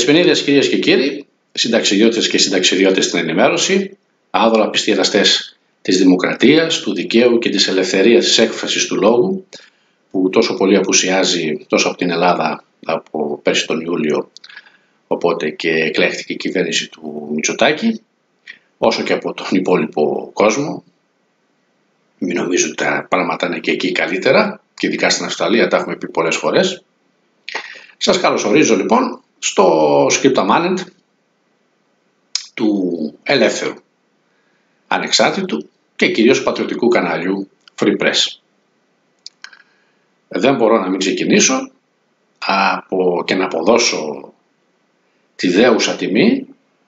Δεσποινίδες, κυρίες και κύριοι, συνταξιδιώτες και συνταξιδιώτες στην ενημέρωση, άδωλα πιστοί εραστές της δημοκρατίας, του δικαίου και της ελευθερίας της έκφρασης του λόγου, που τόσο πολύ απουσιάζει τόσο από την Ελλάδα από πέρσι τον Ιούλιο, οπότε και εκλέχθηκε η κυβέρνηση του Μητσοτάκη, όσο και από τον υπόλοιπο κόσμο. Μην νομίζω ότι τα πράγματα είναι και εκεί καλύτερα, και ειδικά στην Αυστραλία, τα έχουμε πει πολλές φορές. Σας καλωσορίζω λοιπόν στο Scripta Manent του ελεύθερου, ανεξάρτητου και κυρίως πατριωτικού καναλιού Free Press. Δεν μπορώ να μην ξεκινήσω και να αποδώσω τη δέουσα τιμή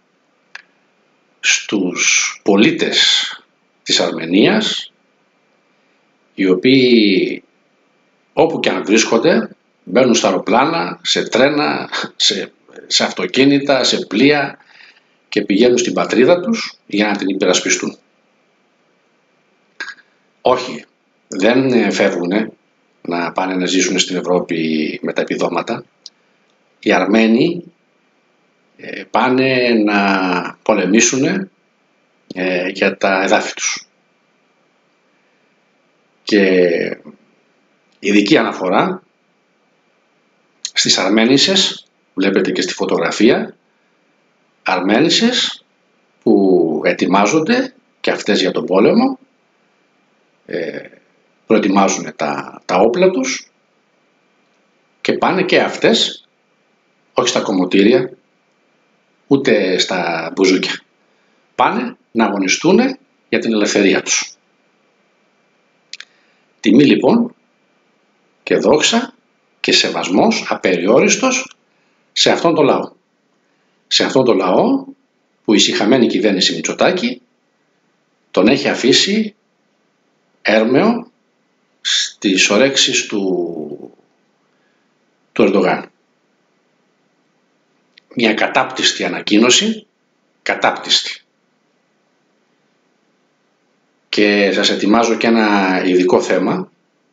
στους πολίτες της Αρμενίας, οι οποίοι όπου και αν βρίσκονται μπαίνουν στα αεροπλάνα, σε τρένα, σε αυτοκίνητα, σε πλοία και πηγαίνουν στην πατρίδα τους για να την υπερασπιστούν. Όχι, δεν φεύγουν να πάνε να ζήσουν στην Ευρώπη με τα επιδόματα. Οι Αρμένοι πάνε να πολεμήσουν για τα εδάφη τους. Και ειδική αναφορά στις Αρμένισσες, βλέπετε και στη φωτογραφία, Αρμένισσες που ετοιμάζονται και αυτές για τον πόλεμο, προετοιμάζουν τα όπλα τους και πάνε και αυτές, όχι στα κομμωτήρια, ούτε στα μπουζούκια. Πάνε να αγωνιστούν για την ελευθερία τους. Τιμή λοιπόν και δόξα και σεβασμός απεριόριστος σε αυτόν τον λαό. Σε αυτόν τον λαό που η σιχαμένη κυβέρνηση Μητσοτάκη τον έχει αφήσει έρμεο στις ορέξεις του Ερντογάν. Μια κατάπτυστη ανακοίνωση, κατάπτυστη. Και σας ετοιμάζω και ένα ειδικό θέμα.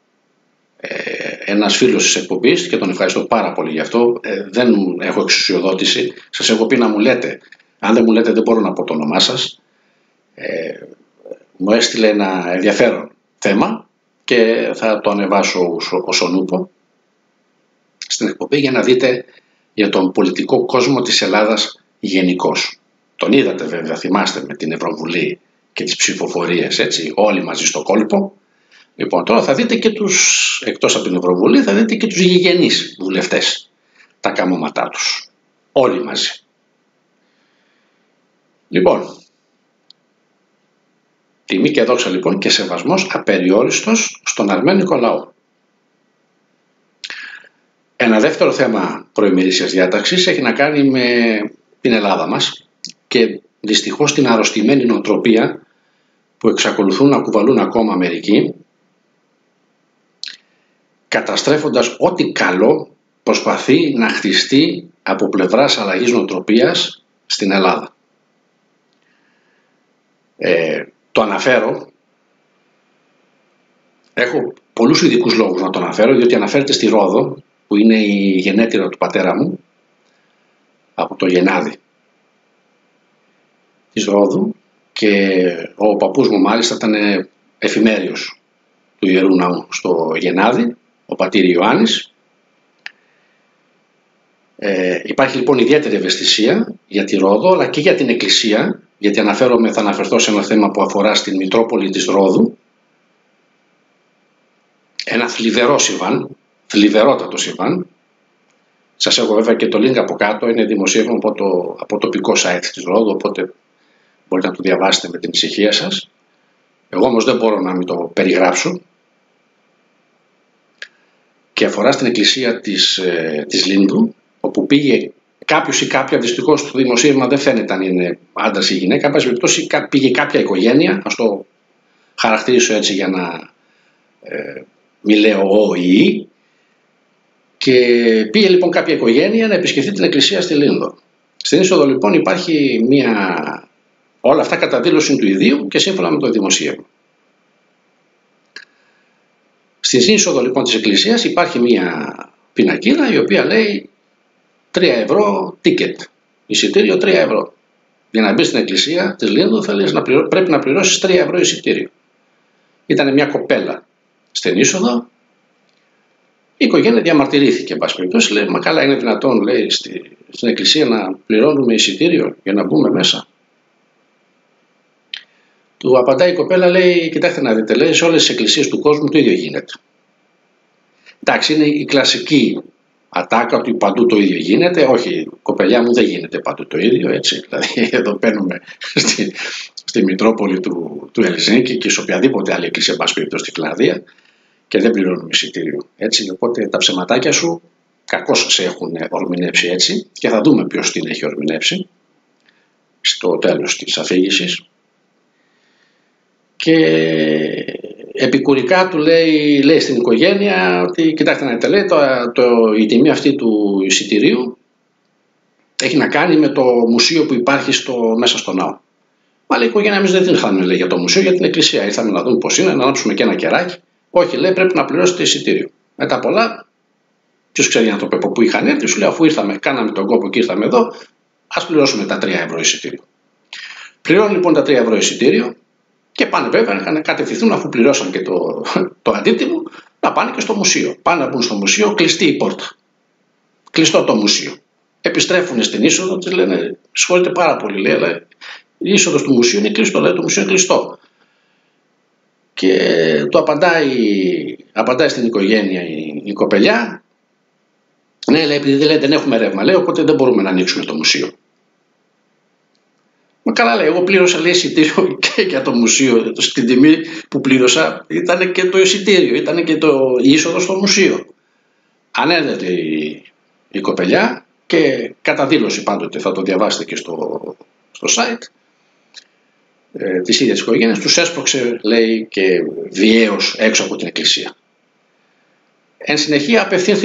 Ένας φίλος της εκπομπής, και τον ευχαριστώ πάρα πολύ γι' αυτό, δεν έχω εξουσιοδότηση, σας έχω πει να μου λέτε. Αν δεν μου λέτε δεν μπορώ να πω το όνομά σας. Μου έστειλε ένα ενδιαφέρον θέμα και θα το ανεβάσω όσον ούπο στην εκπομπή για να δείτε για τον πολιτικό κόσμο της Ελλάδας γενικώς. Τον είδατε βέβαια, θυμάστε, με την Ευρωβουλή και τις ψηφοφορίες, έτσι, όλοι μαζί στο κόλπο. Λοιπόν, τώρα θα δείτε και τους, εκτός από την Ευρωβουλή, θα δείτε και τους γηγενείς βουλευτές, τα καμώματά τους, όλοι μαζί. Λοιπόν, τιμή και δόξα λοιπόν και σεβασμός απεριόριστος στον αρμένικο λαό. Ένα δεύτερο θέμα προημερήσιας διάταξης έχει να κάνει με την Ελλάδα μας και δυστυχώς την αρρωστημένη νοοτροπία που εξακολουθούν να κουβαλούν ακόμα μερικοί, καταστρέφοντας ό,τι καλό προσπαθεί να χτιστεί από πλευράς αλλαγής νοοτροπίας στην Ελλάδα. Το αναφέρω, έχω πολλούς ειδικούς λόγους να το αναφέρω, διότι αναφέρεται στη Ρόδο, που είναι η γενέτειρα του πατέρα μου, από το Γενάδη της Ρόδου, και ο παππούς μου μάλιστα ήταν εφημέριος του Ιερού Ναού στο Γενάδη, ο πατήρ Ιωάννης. Υπάρχει λοιπόν ιδιαίτερη ευαισθησία για τη Ρόδο, αλλά και για την Εκκλησία, γιατί θα αναφερθώ σε ένα θέμα που αφορά στην Μητρόπολη της Ρόδου, ένα θλιβερό συμβάν, θλιβερότατο συμβάν. Σας έχω βέβαια και το link από κάτω, είναι δημοσίευμα από τοπικό site της Ρόδου, οπότε μπορείτε να το διαβάσετε με την ησυχία σας. Εγώ όμως δεν μπορώ να μην το περιγράψω. Και αφορά στην εκκλησία της Λίνδου, όπου πήγε κάποιος ή κάποια, δυστυχώς το δημοσίευμα δεν φαίνεται αν είναι άντρας ή γυναίκα, πάση περιπτώσει πήγε κάποια οικογένεια, ας το χαρακτηρίσω έτσι για να μη λέω ο ή η, και πήγε λοιπόν κάποια οικογένεια να επισκεφτεί την εκκλησία στη Λίνδο. Στην είσοδο λοιπόν υπάρχει όλα αυτά κατά δήλωση του ιδίου και σύμφωνα με το δημοσίευμα. Στην είσοδο λοιπόν της εκκλησίας υπάρχει μια πινακίδα η οποία λέει 3 ευρώ ticket, εισιτήριο 3 ευρώ. Για να μπει στην εκκλησία της Λίνδου πρέπει να πληρώσεις 3 ευρώ εισιτήριο. Ήταν μια κοπέλα στην είσοδο. Η οικογένεια διαμαρτυρήθηκε, εν πάση περιπτώσει, λέει: μα καλά, είναι δυνατόν, λέει, στην εκκλησία να πληρώνουμε εισιτήριο για να μπούμε μέσα? Του απαντάει η κοπέλα, λέει: κοιτάξτε να δείτε, λέει, σε όλες τις εκκλησίες του κόσμου το ίδιο γίνεται. Εντάξει, είναι η κλασική ατάκα ότι παντού το ίδιο γίνεται. Όχι, κοπελιά μου, δεν γίνεται παντού το ίδιο, έτσι. Δηλαδή, εδώ παίρνουμε στη Μητρόπολη του Ελσίνκη και σε οποιαδήποτε άλλη εκκλησία, εν πάση περιπτώσει, στη Φιλανδία, και δεν πληρώνουμε εισιτήριο. Έτσι, οπότε τα ψεματάκια σου κακώς σε έχουν ορμηνεύσει έτσι, και θα δούμε ποιος την έχει ορμηνεύσει στο τέλος της αφήγησης. Και επικουρικά του λέει στην οικογένεια ότι κοιτάξτε να δείτε, λέει, η τιμή αυτή του εισιτηρίου έχει να κάνει με το μουσείο που υπάρχει μέσα στο ναό. Μα λέει η οικογένεια, εμείς δεν την είχαμε, λέει, για το μουσείο, για την εκκλησία. Ήρθαμε να δούμε πώς είναι, να ανάψουμε και ένα κεράκι. Όχι, λέει, πρέπει να πληρώσετε εισιτήριο. Μετά πολλά, ποιος ξέρει οι άνθρωποι από πού είχαν έρθει, σου λέει, αφού ήρθαμε, κάναμε τον κόπο και ήρθαμε εδώ, ας πληρώσουμε τα 3 ευρώ εισιτήριο. Πληρώνουν λοιπόν τα 3 ευρώ εισιτήριο και πάνε βέβαια να κατευθυνθούν, αφού πληρώσαν και το αντίτιμο, να πάνε και στο μουσείο. Πάνε να μπουν στο μουσείο, κλειστή η πόρτα. Κλειστό το μουσείο. Επιστρέφουν στην είσοδο, της λένε: συγχωρείτε πάρα πολύ, λέει, αλλά η είσοδος του μουσείου είναι κλειστό, λέει, το μουσείο είναι κλειστό. Και του απαντάει στην οικογένεια η κοπελιά: ναι, λέει, επειδή δεν έχουμε ρεύμα, λέει, οπότε δεν μπορούμε να ανοίξουμε το μουσείο. Μα καλά, λέει, εγώ πλήρωσα, λέει, εισιτήριο και για το μουσείο. Στην τιμή που πλήρωσα ήταν και το εισιτήριο, ήταν και η είσοδο στο μουσείο. Ανέρνεται η κοπελιά και κατά δήλωση πάντοτε, θα το διαβάσετε και στο site της ίδιας της οικογένειας, τους έσπρωξε, λέει, και βιαίως έξω από την εκκλησία. Εν συνεχεία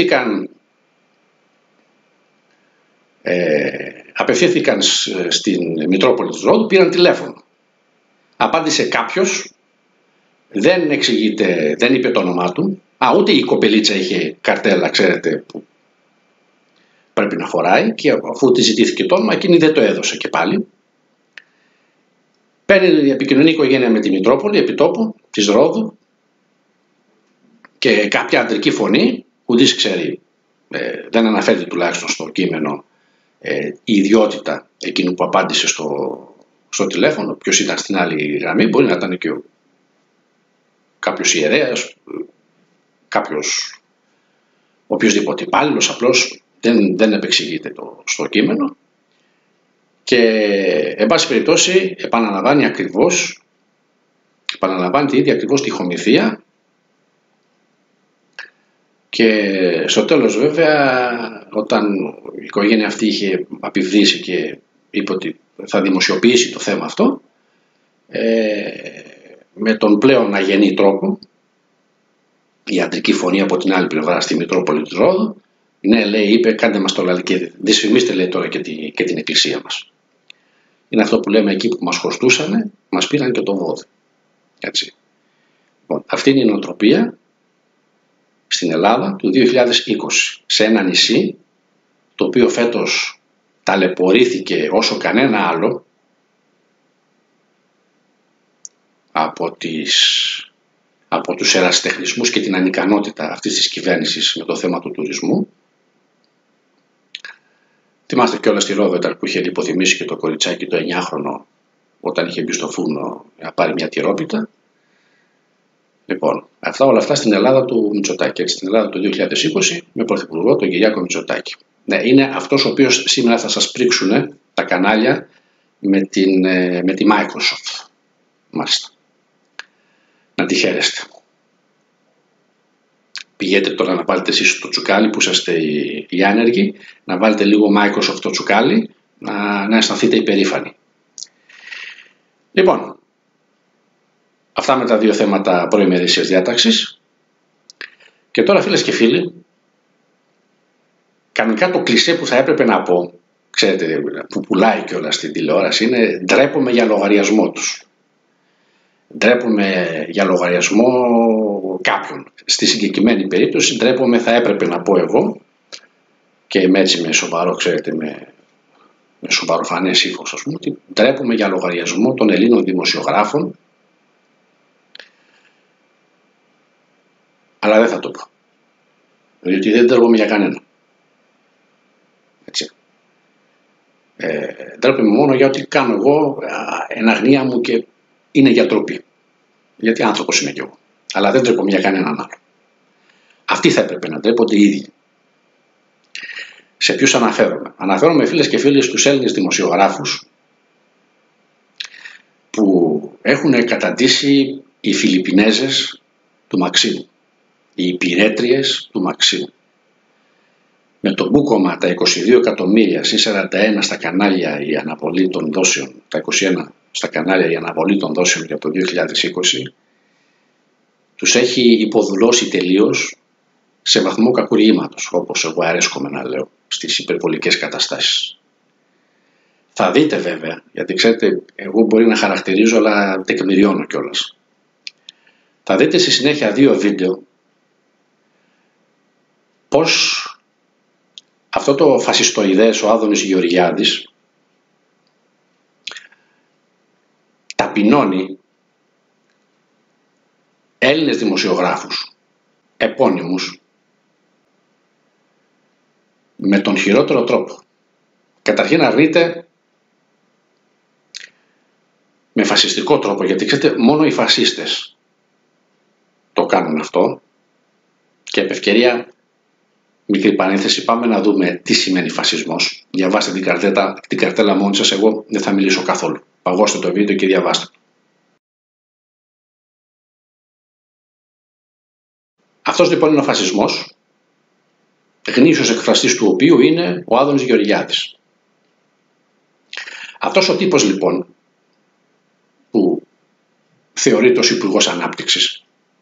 απευθύνθηκαν στην Μητρόπολη της Ρόδου, πήραν τηλέφωνο. Απάντησε κάποιος, δεν εξηγείται, δεν είπε το όνομά του. Ούτε η κοπελίτσα είχε καρτέλα, ξέρετε, που πρέπει να φοράει, και αφού τη ζητήθηκε το όνομα, εκείνη δεν το έδωσε και πάλι. Παίρνει η επικοινωνία οικογένεια με τη Μητρόπολη επιτόπου της Ρόδου και κάποια αντρική φωνή, ουδής ξέρει, δεν αναφέρεται τουλάχιστον στο κείμενο η ιδιότητα εκείνου που απάντησε στο τηλέφωνο, ποιος ήταν στην άλλη γραμμή. Μπορεί να ήταν και κάποιος ιερέας, κάποιος οποιοσδήποτε υπάλληλος, απλώς δεν επεξηγείται στο κείμενο. Και εν πάση περιπτώσει επαναλαμβάνει την ίδια ακριβώς τη χομηθεία, και στο τέλος βέβαια, όταν η οικογένεια αυτή είχε απειβδίσει και είπε ότι θα δημοσιοποιήσει το θέμα αυτό, με τον πλέον αγενή τρόπο, η αντρική φωνή από την άλλη πλευρά στη Μητρόπολη της Ρόδου, ναι, λέει, είπε, κάντε μας το λαλί και δυσφημίστε, λέει, τώρα και την εκκλησία μας. Είναι αυτό που λέμε, εκεί που μας χρωστούσανε, μας πήραν και το βόδι. Έτσι. Λοιπόν, αυτή είναι η νοοτροπία στην Ελλάδα του 2020, σε ένα νησί το οποίο φέτος ταλαιπωρήθηκε όσο κανένα άλλο από τους ερασιτεχνισμούς και την ανικανότητα αυτής της κυβέρνησης με το θέμα του τουρισμού. Θυμάστε κιόλας τη Ρόδο που είχε λιποθυμήσει και το κοριτσάκι το 9χρονο όταν είχε μπει στο φούρνο να πάρει μια τυρόπιτα. Λοιπόν, όλα αυτά στην Ελλάδα του Μητσοτάκη, στην Ελλάδα του 2020 με πρωθυπουργό τον Κυριάκο Μητσοτάκη. Ναι, είναι αυτός ο οποίος σήμερα θα σας πρίξουν τα κανάλια με τη Microsoft. Μάλιστα. Να τη χαίρεστε. Πηγαίνετε τώρα να βάλετε εσείς στο τσουκάλι που είσαστε οι άνεργοι, να βάλετε λίγο Microsoft στο τσουκάλι, να αισθανθείτε υπερήφανοι. Λοιπόν, αυτά με τα δύο θέματα προημερήσιας διάταξης. Και τώρα, φίλες και φίλοι, κανονικά το κλισέ που θα έπρεπε να πω, ξέρετε, που πουλάει κιόλας στην τηλεόραση, είναι ντρέπομαι για λογαριασμό τους. Ντρέπομαι για λογαριασμό κάποιον. Στη συγκεκριμένη περίπτωση ντρέπομαι, θα έπρεπε να πω εγώ, και έτσι με σοβαρό, ξέρετε, με σοβαροφανές ύφος, ας πούμε, ότι ντρέπομαι για λογαριασμό των Ελλήνων δημοσιογράφων, αλλά δεν θα το πω, διότι δεν ντρέπομαι για κανένα. Έτσι. Ντρέπομαι μόνο για ό,τι κάνω εγώ, εν αγνία μου, και είναι για ντροπή, γιατί άνθρωπος είμαι κι εγώ, αλλά δεν ντρέπομαι για κανέναν άλλο. Αυτοί θα έπρεπε να ντρέπονται οι ίδιοι. Σε ποιους αναφέρομαι? Αναφέρομαι, φίλες και φίλοι, στους Έλληνες δημοσιογράφους που έχουν καταντήσει οι Φιλιππινέζες του Μαξίμου, οι υπηρέτριες του Μαξίμου. Με το μπούκομα τα 22 εκατομμύρια συν 41 στα κανάλια η αναβολή των δόσεων, τα 21 στα κανάλια η αναβολή των δόσεων για το 2020, τους έχει υποδουλώσει τελείως σε βαθμό κακουργήματος, όπως εγώ αρέσκομαι να λέω, στις υπερβολικές καταστάσεις. Θα δείτε βέβαια, γιατί ξέρετε, εγώ μπορεί να χαρακτηρίζω, αλλά τεκμηριώνω κιόλας. Θα δείτε στη συνέχεια 2 βίντεο πως αυτό το φασιστοειδές, ο Άδωνης Γεωργιάδης, ταπεινώνει Έλληνες δημοσιογράφους επώνυμους με τον χειρότερο τρόπο. Καταρχήν αρνείται με φασιστικό τρόπο, γιατί ξέρετε, μόνο οι φασίστες το κάνουν αυτό, και επ' ευκαιρία, μικρή παρένθεση, πάμε να δούμε τι σημαίνει φασισμός. Διαβάστε την καρτέλα μόνοι σας, εγώ δεν θα μιλήσω καθόλου. Παγώστε το βίντεο και διαβάστε το. Αυτός λοιπόν είναι ο φασισμός, γνήσιος εκφραστής του οποίου είναι ο Άδωνης Γεωργιάδης. Αυτός ο τύπος λοιπόν, που θεωρείται ως Υπουργός Ανάπτυξης,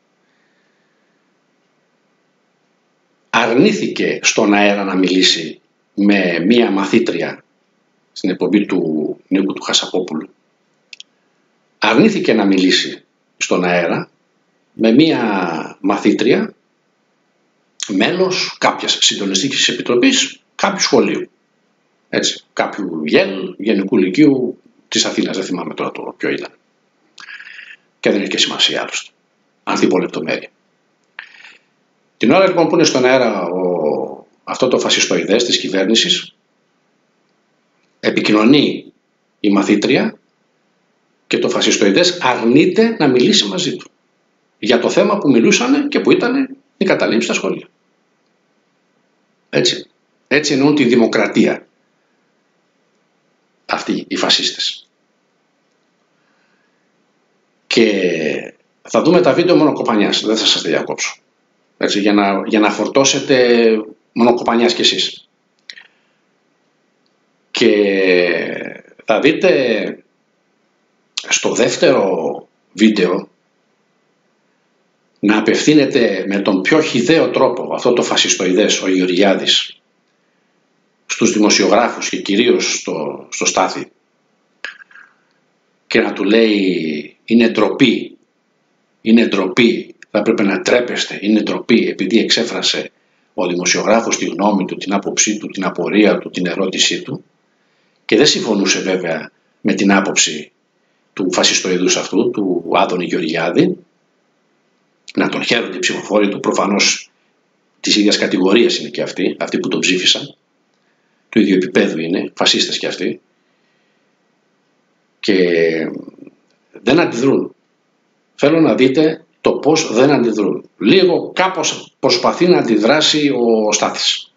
αρνήθηκε στον αέρα να μιλήσει με μία μαθήτρια στην εκπομπή του Νίκου του Χασαπόπουλου. Αρνήθηκε να μιλήσει στον αέρα με μία μαθήτρια, μέλος κάποιας συντονιστικής επιτροπής κάποιου σχολείου. Έτσι, κάποιου Γενικού Λυκείου της Αθήνας, δεν θυμάμαι τώρα το ποιο ήταν. Και δεν έχει και σημασία άλλωστε, ανθιπολεπτομέρεια. Την ώρα λοιπόν που είναι στον αέρα αυτό το φασιστοειδές της κυβέρνησης, επικοινωνεί η μαθήτρια και το φασιστοειδές αρνείται να μιλήσει μαζί του για το θέμα που μιλούσαν και που ήταν η καταλήψη στα σχολεία. Έτσι εννοούν τη δημοκρατία αυτοί οι φασίστες. Και θα δούμε τα βίντεο μονοκοπανιάς, δεν θα σας τα διακόψω. Έτσι, για να φορτώσετε μονοκοπανιάς κι εσείς. Και θα δείτε στο δεύτερο βίντεο να απευθύνεται με τον πιο χυδαίο τρόπο αυτό το φασιστοειδές ο Γεωργιάδης στους δημοσιογράφους και κυρίως στο Στάθη, και να του λέει είναι ντροπή, θα έπρεπε να τρέπεστε, είναι ντροπή, επειδή εξέφρασε ο δημοσιογράφος τη γνώμη του, την άποψή του, την απορία του, την ερώτησή του, και δεν συμφωνούσε βέβαια με την άποψη του φασιστοειδούς αυτού, του Άδωνη Γεωργιάδη. Να τον χαίρονται οι ψηφοφόροι του, προφανώς της ίδιας κατηγορίας είναι και αυτοί που τον ψήφισαν, του ίδιου επίπεδου είναι, φασίστες και αυτοί, και δεν αντιδρούν. Θέλω να δείτε το πώς δεν αντιδρούν. Λίγο κάπως προσπαθεί να αντιδράσει ο Στάθης.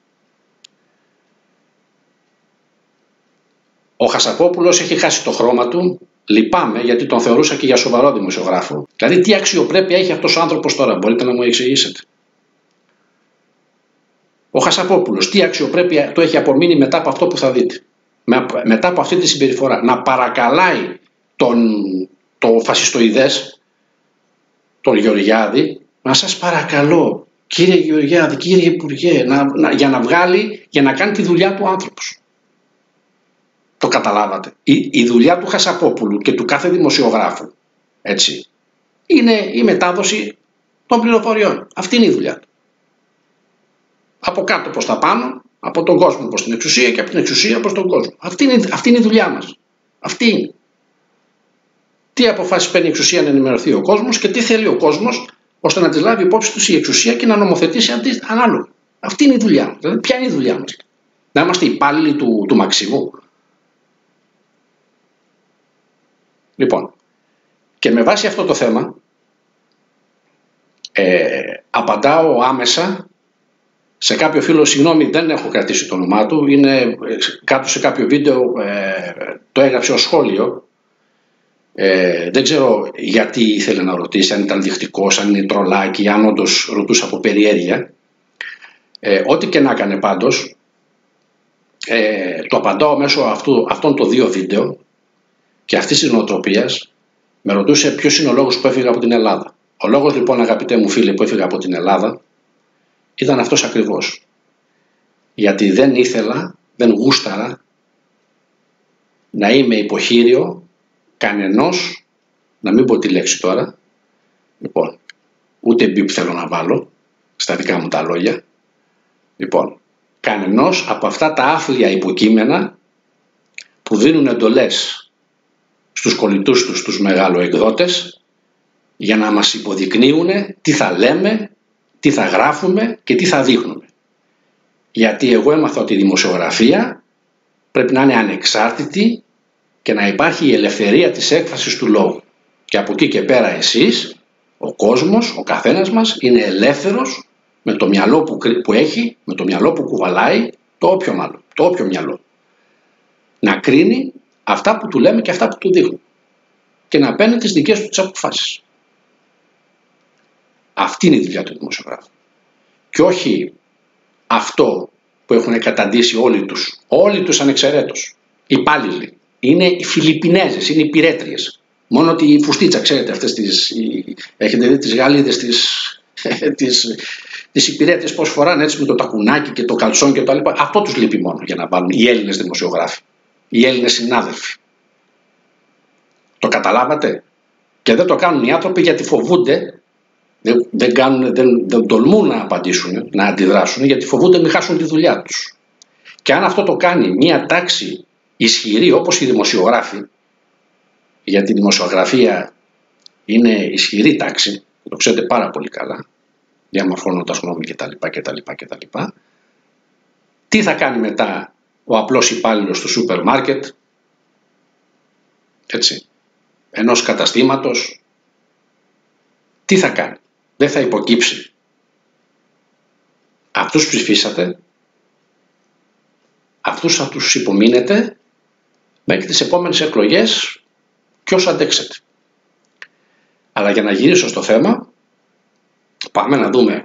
Ο Χασαπόπουλος έχει χάσει το χρώμα του. Λυπάμαι, γιατί τον θεωρούσα και για σοβαρό δημοσιογράφο. Δηλαδή, τι αξιοπρέπεια έχει αυτός ο άνθρωπος τώρα, μπορείτε να μου εξηγήσετε? Ο Χασαπόπουλος, τι αξιοπρέπεια του έχει απομείνει μετά από αυτό που θα δείτε? Μετά από αυτή τη συμπεριφορά. Να παρακαλάει το φασιστοειδές, τον Γεωργιάδη, να σας παρακαλώ, κύριε Γεωργιάδη, κύριε Υπουργέ, για να κάνει τη δουλειά του άνθρωπος. Το καταλάβατε? Η δουλειά του Χασαπόπουλου και του κάθε δημοσιογράφου, έτσι, είναι η μετάδοση των πληροφοριών. Αυτή είναι η δουλειά του. Από κάτω προς τα πάνω Από τον κόσμο προς την εξουσία και από την εξουσία προς τον κόσμο. Αυτή είναι η δουλειά μας. Αυτή είναι. Τι αποφάσεις παίρνει η εξουσία να ενημερωθεί ο κόσμος και τι θέλει ο κόσμος ώστε να τις λάβει υπόψη τους η εξουσία και να νομοθετήσει ανάλογα. Αυτή είναι η δουλειά μας. Δηλαδή, ποια είναι η δουλειά μας? Να είμαστε υπάλληλοι του Μαξίμου? Λοιπόν, και με βάση αυτό το θέμα απαντάω άμεσα σε κάποιο φίλο, συγγνώμη δεν έχω κρατήσει το όνομά του, είναι κάτω σε κάποιο βίντεο, το έγραψε ως σχόλιο. Δεν ξέρω γιατί ήθελε να ρωτήσει, αν ήταν δεικτικός, αν είναι τρολάκι, αν όντως ρωτούσε από περιέργεια. Ό,τι και να έκανε πάντως, το απαντάω μέσω αυτών των δύο βίντεο και αυτής της νοοτροπίας. Με ρωτούσε ποιος είναι ο λόγος που έφυγα από την Ελλάδα. Ο λόγος λοιπόν, αγαπητέ μου φίλε, που έφυγα από την Ελλάδα ήταν αυτός ακριβώς. Γιατί δεν ήθελα, δεν γούσταρα να είμαι υποχείριο κανενός, να μην πω τη λέξη τώρα, λοιπόν, ούτε μπιπ θέλω να βάλω στα δικά μου τα λόγια, λοιπόν, κανενός από αυτά τα άθλια υποκείμενα που δίνουν εντολές στους κολλητούς τους, τους μεγαλοεκδότες, για να μας υποδεικνύουν τι θα λέμε, τι θα γράφουμε και τι θα δείχνουμε. Γιατί εγώ έμαθα ότι η δημοσιογραφία πρέπει να είναι ανεξάρτητη και να υπάρχει η ελευθερία της έκφρασης του λόγου. Και από εκεί και πέρα εσείς, ο κόσμος, ο καθένας μας είναι ελεύθερος με το μυαλό που έχει, με το μυαλό που κουβαλάει, το όποιο μυαλό, να κρίνει αυτά που του λέμε και αυτά που του δείχνουμε και να παίρνει τις δικές του τις αποφάσεις. Αυτή είναι η δουλειά του δημοσιογράφου. Και όχι αυτό που έχουν καταντήσει όλοι τους ανεξαιρέτως. Υπάλληλοι. Είναι οι Φιλιππινέζες, είναι οι πυρέτριες. Μόνο ότι η φουστίτσα, ξέρετε, αυτές έχετε δει τις γαλίδες τις υπηρέτειες πώς φοράνε, έτσι με το τακουνάκι και το καλσόν και το λοιπά. Αυτό τους λείπει μόνο για να βάλουν οι Έλληνες δημοσιογράφοι, οι Έλληνες συνάδελφοι. Το καταλάβατε? Και δεν το κάνουν οι άνθρωποι γιατί φοβούνται, δεν τολμούν να απαντήσουν, να αντιδράσουν, γιατί φοβούνται μην χάσουν τη δουλειά τους. Και αν αυτό το κάνει μια τάξη ισχυρή όπως οι δημοσιογράφοι, γιατί η δημοσιογραφία είναι ισχυρή τάξη, το ξέρετε πάρα πολύ καλά, διαμορφώνοντας γνώμη κτλ. Τι θα κάνει μετά ο απλός υπάλληλος του σούπερ μάρκετ, έτσι, ενός καταστήματος? Τι θα κάνει? Δεν θα υποκύψει? Αυτούς ψηφίσατε, αυτούς θα τους υπομείνετε μέχρι τις επόμενες εκλογές και όσο αντέξετε. Αλλά για να γυρίσω στο θέμα, πάμε να δούμε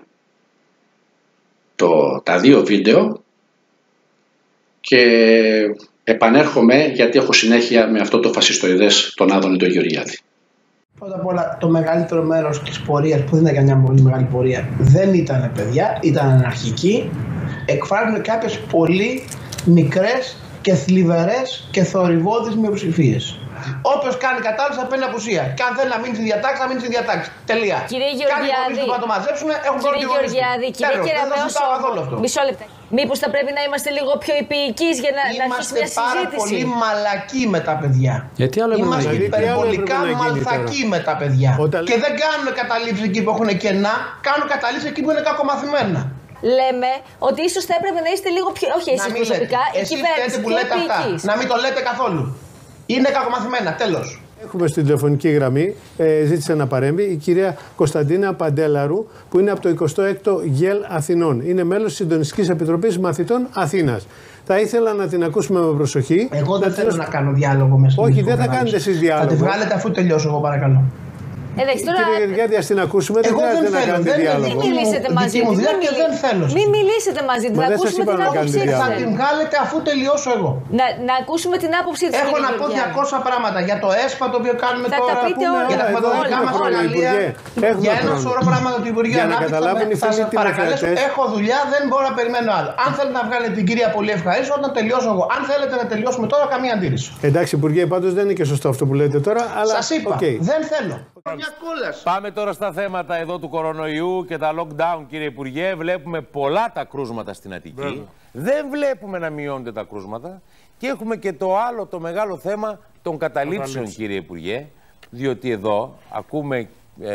τα δύο βίντεο και επανέρχομαι γιατί έχω συνέχεια με αυτό το φασιστοειδές τον Άδωνη τον Γεωργιάδη. Πρώτα απ' όλα, το μεγαλύτερο μέρος της πορείας, που δεν ήταν μια πολύ μεγάλη πορεία, δεν ήταν παιδιά, ήταν αναρχικοί. Εκφράζουν κάποιες πολύ μικρές και θλιβερές και θορυβώδεις μειοψηφίες. Όποιος κάνει κατάληψη θα παίρνει απουσία. Και αν θέλει να μείνει στη διατάξη, θα μείνει στη διατάξη. Τελεία. Κύριε Γεωργιάδη, που θα το μαζέψουν, έχουν πρόβλημα. Κύριε Γεωργιάδη, κύριε Κεραμέο, μισό λεπτό. Μήπως θα πρέπει να είμαστε λίγο πιο επίοικείς για να αρχίσει μια συζήτηση? Είμαστε πάρα πολύ μαλακοί με τα παιδιά. Γιατί άλλο είμαστε υπερβολικά μαλθακοί με τα παιδιά. Και δεν κάνουν καταλήψεις εκεί που έχουν κενά, κάνουν καταλήψεις εκεί που είναι κακομαθημένα. Λέμε ότι ίσως θα έπρεπε να είστε λίγο πιο. Όχι εσείς προσωπικά, η κυβέρνηση πιο επίοικης. Να μην το λέτε καθόλου. Είναι κακομαθημένα, τέλος. Έχουμε στην τηλεφωνική γραμμή, ζήτησε να παρέμβει, η κυρία Κωνσταντίνα Παντέλαρου, που είναι από το 26ο ΓΕΛ Αθηνών. Είναι μέλος της Συντονιστικής Επιτροπής Μαθητών Αθήνας. Θα ήθελα να την ακούσουμε με προσοχή. Εγώ δεν θέλω να κάνω διάλογο με Όχι, δεν θα κάνετε εσείς διάλογο. Θα τη βγάλετε αφού τελειώσω, εγώ παρακαλώ. Τώρα... Κύριε Γεωργιάδη, ας την ακούσουμε, δεν χρειάζεται να κάνετε διάλογο. Μην μιλήσετε μαζί της. Μην μιλήσετε μαζί της. Να ακούσουμε την άποψή της. Θα την βγάλετε αφού τελειώσω εγώ. Να ακούσουμε την άποψή της. Έχω να πω 200 πράγματα για το ΕΣΠΑ το οποίο κάνουμε τώρα. Τα πείτε όλα. Για τα χρηματοδοτικά μας εργαλεία. Για ένα σωρό πράγματα του Υπουργείου Ανάπτυξης. Έχω δουλειά, δεν μπορώ να περιμένω άλλο. Αν θέλετε να βγάλετε την κυρία πολύ ευχαρίστω, όταν τελειώσω εγώ. Αν θέλετε να τελειώσουμε τώρα, καμία αντίρρηση. Εντάξει, Υπουργέ, πάντως δεν είναι και σωστό αυτό που λέτε τώρα. Σας είπα, δεν θέλω. μια κόλαση. Πάμε τώρα στα θέματα εδώ του κορονοϊού και τα lockdown, κύριε Υπουργέ. Βλέπουμε πολλά τα κρούσματα στην Αττική. Βέβαια. Δεν βλέπουμε να μειώνονται τα κρούσματα. Και έχουμε και το άλλο, το μεγάλο θέμα των καταλήψεων, κύριε Υπουργέ. Διότι εδώ ακούμε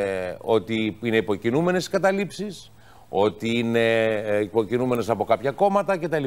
ότι είναι υποκινούμενες οι καταλήψεις, ότι είναι υποκινούμενες από κάποια κόμματα κτλ.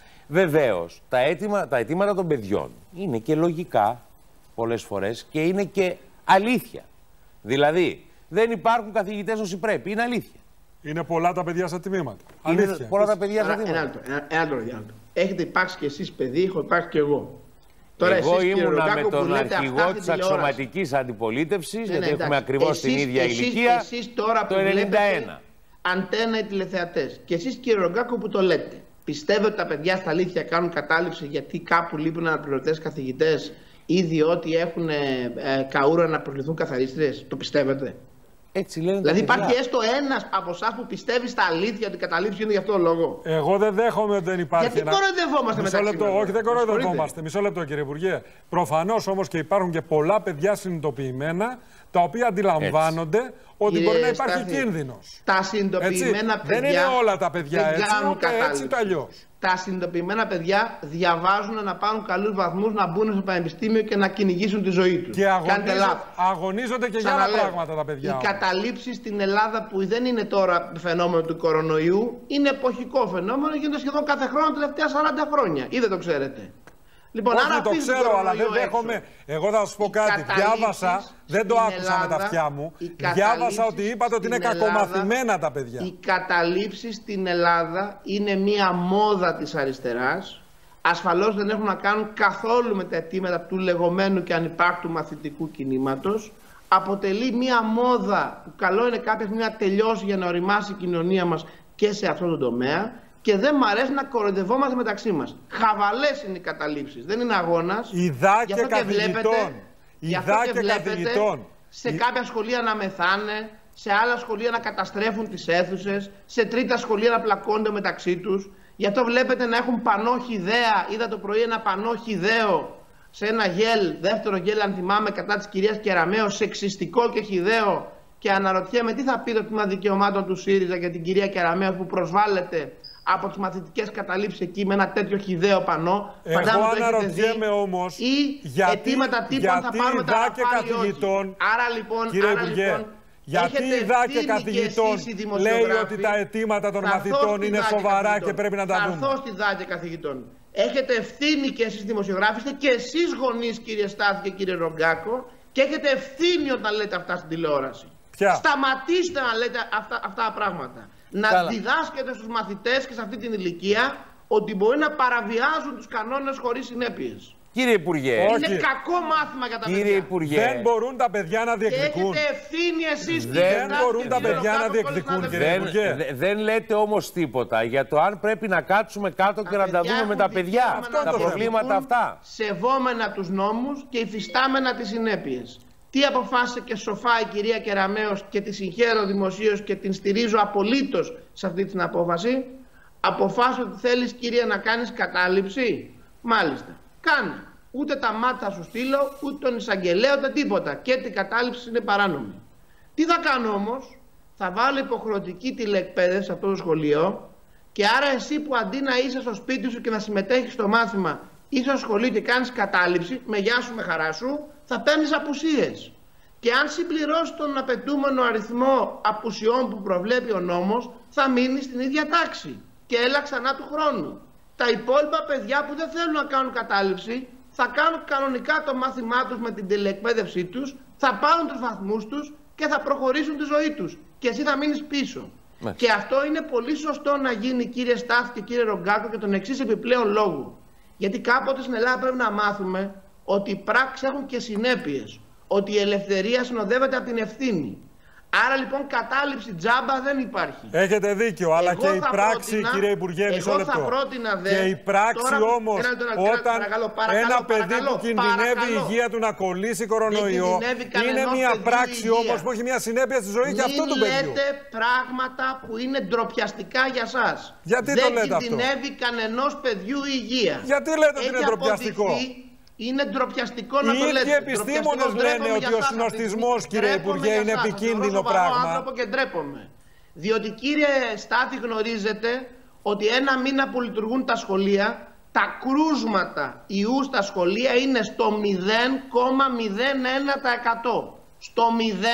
Βεβαίως, τα αιτήματα των παιδιών είναι και λογικά πολλές φορές και είναι και αλήθεια. Δηλαδή, δεν υπάρχουν καθηγητές όσοι πρέπει. Είναι αλήθεια. Είναι πολλά τα παιδιά στα τμήματα. Είναι αλήθεια. Πολλά τα παιδιά στα τμήματα. Ένα άλλο. Έχετε υπάρξει κι εσείς παιδί, έχω υπάρξει κι εγώ. Τώρα εγώ ήμουνα με τον αρχηγό της αξιωματικής αντιπολίτευσης, γιατί έχουμε ακριβώς την ίδια ηλικία, εσείς τώρα το 91. Αντένα οι τηλεθεατές. Και εσείς, κύριε Ρογκάκο, που το λέτε, πιστεύετε ότι τα παιδιά στα αλήθεια κάνουν κατάληψη γιατί κάπου λείπουν αναπληρωτές καθηγητές ή διότι έχουν καούρα να προσληφθούν καθαρίστριες? Το πιστεύετε? Έτσι λένε. Δηλαδή υπάρχει έστω ένας από εσάς που πιστεύει στα αλήθεια ότι οι καταλήψεις γίνονται για αυτόν τον λόγο? Εγώ δεν δέχομαι ότι δεν υπάρχει. Γιατί κοροϊδευόμαστε μεταξύ μας? Όχι, δεν κοροϊδευόμαστε. Μισό λεπτό, κύριε Υπουργέ. Προφανώς όμως και υπάρχουν και πολλά παιδιά συνειδητοποιημένα, τα οποία αντιλαμβάνονται ότι μπορεί να υπάρχει κίνδυνος. Τα συνειδητοποιημένα παιδιά δεν είναι όλα τα παιδιά έτσι, ούτε έτσι ούτε αλλιώς. Τα συνειδητοποιημένα παιδιά διαβάζουν να πάρουν καλούς βαθμούς, να μπουν στο πανεπιστήμιο και να κυνηγήσουν τη ζωή τους. Και αγωνίζονται και για άλλα πράγματα τα παιδιά. Οι καταλήψεις στην Ελλάδα, που δεν είναι τώρα φαινόμενο του κορονοϊού, είναι εποχικό φαινόμενο, γίνονται σχεδόν κάθε χρόνο τα τελευταία 40 χρόνια. Ή δεν το ξέρετε? Λοιπόν, όχι, το ξέρω, αλλά δεν δέχομαι. Εγώ θα σας πω κάτι. Διάβασα, δεν το άκουσα με τα αυτιά μου. Διάβασα ότι είπατε ότι είναι κακομαθημένα τα παιδιά. Οι καταλήψεις στην Ελλάδα είναι μία μόδα της αριστεράς. Ασφαλώς δεν έχουν να κάνουν καθόλου με τα αιτήματα του λεγόμενου και ανυπάρκτου μαθητικού κινήματος. Αποτελεί μία μόδα που καλό είναι κάποια στιγμή να τελειώσει για να οριμάσει η κοινωνία μας και σε αυτό το τομέα. Και δεν μ' αρέσει να κοροϊδευόμαστε μεταξύ μας. Χαβαλές είναι οι καταλήψεις, δεν είναι αγώνας. Ιδά και καθηγητών. Ιδά και καθηγητών. Σε κάποια σχολεία να μεθάνε, σε άλλα σχολεία να καταστρέφουν τις αίθουσες, σε τρίτα σχολεία να πλακώνται μεταξύ τους. Γι' αυτό βλέπετε να έχουν πανό χυδαία. Είδα το πρωί ένα πανό χυδαίο σε ένα γέλ, δεύτερο γέλ αν θυμάμαι, κατά της κυρίας Κεραμέο, σεξιστικό και χυδαίο. Και αναρωτιέμαι τι θα πει το τμήμα δικαιωμάτων του ΣΥΡΙΖΑ για την κυρία Κεραμέο που προσβάλλεται από τις μαθητικές καταλήψεις εκεί με ένα τέτοιο χυδαίο πανό. Εγώ αναρωτιέμαι όμως γιατί αιτήματα τύπων θα πάρουμε τα καθηγητών. Άρα λοιπόν, κύριε Υπουργέ, γιατί η ΔΑ και καθηγητών λέει ότι τα αιτήματα των μαθητών είναι σοβαρά και πρέπει να τα δούμε? Θα έρθω στη ΔΑ και καθηγητών. Έχετε ευθύνη και εσείς δημοσιογράφοι, και εσείς γονείς, κύριε Στάθη και κύριε Ρογκάκο, και έχετε ευθύνη όταν λέτε αυτά στην τηλεόραση. Σταματήστε να λέτε αυτά τα πράγματα. Να διδάσκετε στους μαθητές και σε αυτή την ηλικία ότι μπορεί να παραβιάζουν τους κανόνες χωρίς συνέπειες. Κύριε Υπουργέ, είναι κακό μάθημα για τα παιδιά. Υπουργέ, δεν μπορούν τα παιδιά να διεκδικούν. Και έχετε ευθύνη εσείς. Δεν μπορούν τα παιδιά να διεκδικούν, κύριε Υπουργέ. Δεν λέτε όμως τίποτα για το αν πρέπει να κάτσουμε κάτω και να τα δούμε με τα παιδιά. Τα προβλήματα αυτά. Σεβόμενα τους νόμους και υφιστάμενα τις συνέπειες. Τι αποφάσισε και σοφά η κυρία Κεραμέως, και τη συγχαίρω δημοσίως και την στηρίζω απολύτως σε αυτή την απόφαση. Αποφάσισε ότι θέλεις, κυρία, να κάνεις κατάληψη. Μάλιστα. Κάνε. Ούτε τα μάτια θα σου στείλω, ούτε τον εισαγγελέα, ούτε τίποτα. Και την κατάληψη είναι παράνομη. Τι θα κάνω όμως? Θα βάλω υποχρεωτική τηλεεκπαίδευση σε αυτό το σχολείο, και άρα εσύ που αντί να είσαι στο σπίτι σου και να συμμετέχεις στο μάθημα, είσαι στο σχολείο και κάνεις κατάληψη, με γεια σου, με χαρά σου, θα παίρνεις απουσίες. Και αν συμπληρώσεις τον απαιτούμενο αριθμό απουσιών που προβλέπει ο νόμος, θα μείνεις στην ίδια τάξη. Και έλα ξανά του χρόνου. Τα υπόλοιπα παιδιά που δεν θέλουν να κάνουν κατάληψη, θα κάνουν κανονικά το μάθημά τους με την τηλεεκπαίδευσή τους, θα πάρουν τους βαθμούς τους και θα προχωρήσουν τη ζωή τους. Και εσύ θα μείνεις πίσω. Και αυτό είναι πολύ σωστό να γίνει, κύριε Στάθη και κύριε Ρογκάκο, και τον εξής επιπλέον λόγο. Γιατί κάποτε στην Ελλάδα πρέπει να μάθουμε ότι οι πράξεις έχουν και συνέπειες. Ότι η ελευθερία συνοδεύεται από την ευθύνη. Άρα λοιπόν κατάληψη τζάμπα δεν υπάρχει. Έχετε δίκιο, αλλά και η πράξη, κύριε Υπουργέ, μισό λεπτό. Και η πράξη όμως, όταν ένα παιδί που κινδυνεύει η υγεία του να κολλήσει κορονοϊό, είναι μια πράξη όμως που έχει μια συνέπεια στη ζωή και αυτού του παιδιού. Μην λέτε πράγματα που είναι ντροπιαστικά για σας. Γιατί το λέτε αυτό? Δεν κινδυνεύει κανενός παιδιού η υγεία. Γιατί λέτε ότι είναι ντροπιαστικό? Είναι ντροπιαστικό να το λέτε. Οι επιστήμονες λένε ότι ο συνοστισμός, κύριε Υπουργέ, είναι επικίνδυνο πράγμα. Άνθρωπο και ντρέπομαι. Διότι, κύριε Στάθη, γνωρίζετε ότι ένα μήνα που λειτουργούν τα σχολεία, τα κρούσματα ιού στα σχολεία είναι στο 0,01%. Στο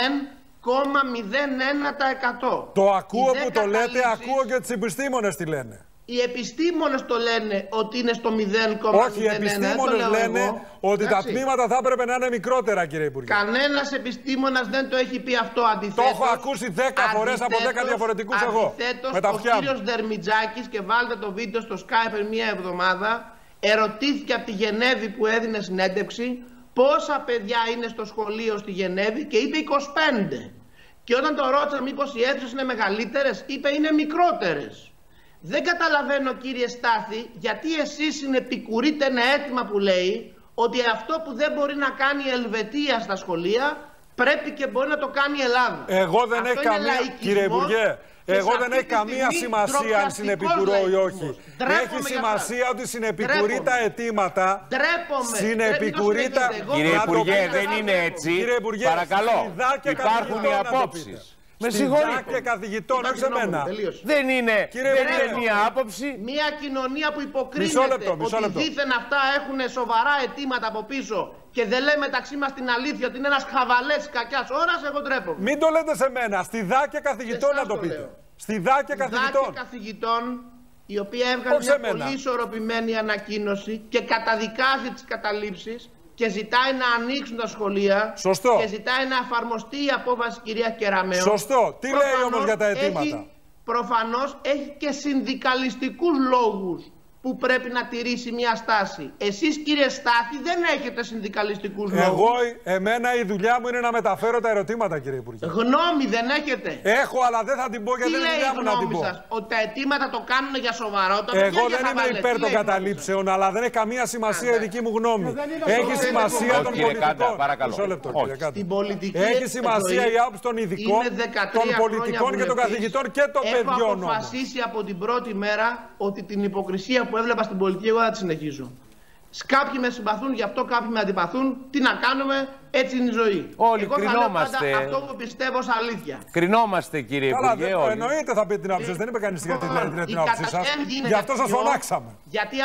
0,01%. Το ακούω που το λέτε, ακούω και τις επιστήμονες τι λένε. Οι επιστήμονες το λένε ότι είναι στο 0,01%. Όχι, οι επιστήμονες λένε ότι τα τμήματα θα έπρεπε να είναι μικρότερα, κύριε Υπουργέ. Κανένας επιστήμονας δεν το έχει πει αυτό. Αντιθέτως, το έχω ακούσει 10 φορές από 10 διαφορετικούς εγώ. Αντιθέτως, ο κύριος Δερμιτζάκης, και βάλτε το βίντεο στο Skype μία εβδομάδα, ερωτήθηκε από τη Γενέβη που έδινε συνέντευξη πόσα παιδιά είναι στο σχολείο στη Γενέβη και είπε 25. Και όταν το ρώτησαν μήπως οι αίθουσες είναι μεγαλύτερες, είπε είναι μικρότερες. Δεν καταλαβαίνω, κύριε Στάθη, γιατί εσείς συνεπικουρείτε ένα αίτημα που λέει ότι αυτό που δεν μπορεί να κάνει η Ελβετία στα σχολεία πρέπει και μπορεί να το κάνει η Ελλάδα. Εγώ δεν έχω καμία, κύριε Υπουργέ, εγώ δεν έχει καμία σημασία αν συνεπικουρώ ή όχι. Έχει σημασία ότι συνεπικουρεί τα αιτήματα. Συνεπικουρεί τα. Κύριε Υπουργέ, δεν είναι έτσι. Παρακαλώ, υπάρχουν οι απόψεις. Με συγχωρείτε. Και καθηγητών, όχι σε μένα. Δεν είναι μία άποψη. Μία κοινωνία που υποκρίνεται ότι δήθεν αυτά έχουν σοβαρά αιτήματα από πίσω και δεν λέμε μεταξύ μας την αλήθεια ότι είναι ένας χαβαλές της κακιάς ώρας, εγώ ντρέπομαι. Μην το λέτε σε μένα. Στη ΔΑΚΕ καθηγητών να το πείτε. Στη ΔΑΚΕ καθηγητών, η οποία έβγαλε μια πολύ ισορροπημένη ανακοίνωση και καταδικάζει τις καταλήψεις και ζητάει να ανοίξουν τα σχολεία. Σωστό. Και ζητάει να εφαρμοστεί η απόφαση της κυρίας Κεραμέως. Σωστό. Τι λέει όμως για τα αιτήματα? Προφανώς έχει και συνδικαλιστικούς λόγους που πρέπει να τηρήσει μια στάση. Εσείς, κύριε Στάθη, δεν έχετε συνδικαλιστικούς λόγους. Εμένα η δουλειά μου είναι να μεταφέρω τα ερωτήματα, κύριε Υπουργέ. Γνώμη δεν έχετε? Έχω, αλλά δεν θα την πω γιατί δεν είναι δουλειά μου να την πω. Σας, ότι τα αιτήματα το κάνουν για σοβαρότητα? Εγώ δεν είμαι υπέρ των καταλήψεων, αλλά δεν έχει καμία σημασία η δική μου γνώμη. Έχει σημασία των πολιτικών. Στην πολιτική έχει σημασία η άποψη των ειδικών, των πολιτικών και των καθηγητών και των παιδιών. Έχω αποφασίσει από την πρώτη μέρα ότι την υποκρισία που έβλεπα στην πολιτική εγώ θα τη συνεχίζω. Κάποιοι με συμπαθούν, γι' αυτό κάποιοι με αντιπαθούν. Τι να κάνουμε, έτσι είναι η ζωή. Όλοι εγώ κρινόμαστε. Θα λέω πάντα αυτό που πιστεύω ως αλήθεια. Κρινόμαστε, κύριε Υπουργέ. Εννοείται θα πείτε την άποψη σας. Δεν είπε κανείς γιατί λέτε την άποψη σας. Γι' αυτό σας φωνάξαμε. Γιατί